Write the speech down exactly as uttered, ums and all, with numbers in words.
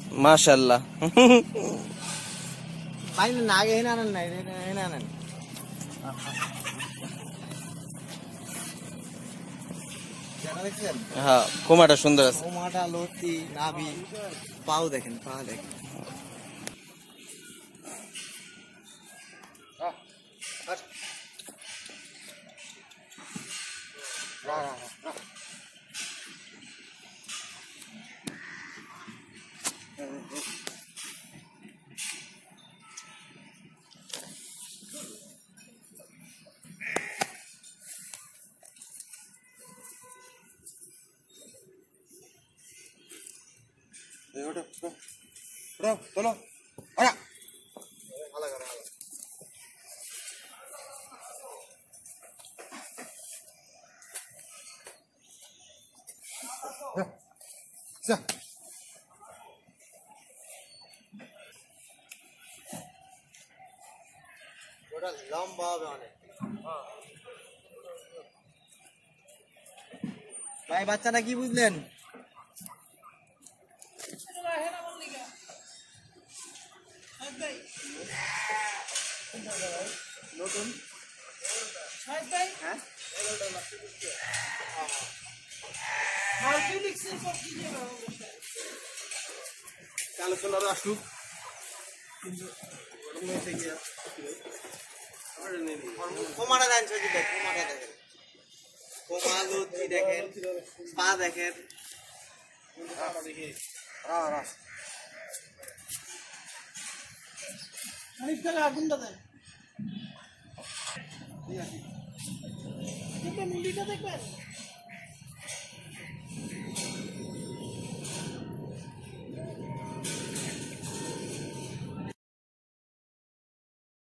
মাশাআল্লাহ। ভাই না আগে এনে আনেন না, এনে আনেন। দেখছেন? হ্যাঁ, কোমাটা সুন্দর আছে। কোমাটা, লতি, নাভি, পাও দেখেন, পা দেখেন। চলো আয়া ওটা লম্বা হবে অনেক। ভাই বাচ্চাটা কি বুঝলেন? নতুন হ্যাঁ কালো কালার আসুক কোমাটা দেন, ছবি দেখ, কোমাটা দেখেন, কোমা, লতি দেখেন, পা দেখেন। আগুনটা দেন, মুন্ডিটা দেখবেন।